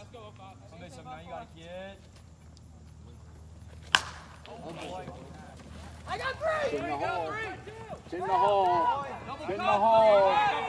Sunday 7 now, you got a kid. Oh boy. I got three! It's in the hole. It's in the hole. It's in the hole.